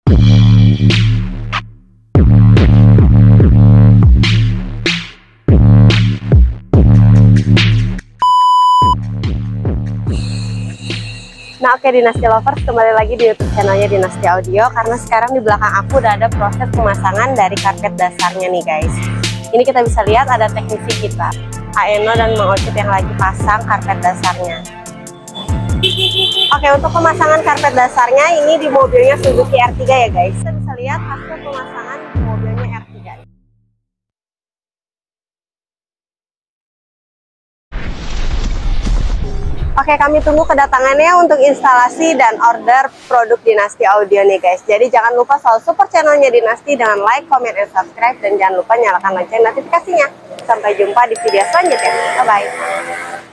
Nah oke Dinasti Lovers, kembali lagi di YouTube channelnya Dinasti Audio. Karena sekarang di belakang aku udah ada proses pemasangan dari karpet dasarnya nih guys. Ini kita bisa lihat ada teknisi kita, Aeno dan Mang Ocit yang lagi pasang karpet dasarnya. Oke, untuk pemasangan karpet dasarnya ini di mobilnya Suzuki R3 ya guys. Kita bisa lihat hasil pemasangan di mobilnya R3. Oke, kami tunggu kedatangannya untuk instalasi dan order produk Dinasti Audio nih guys. Jadi jangan lupa selalu support channelnya Dinasti dengan like, comment, and subscribe. Dan jangan lupa nyalakan lonceng notifikasinya. Sampai jumpa di video selanjutnya. Bye-bye.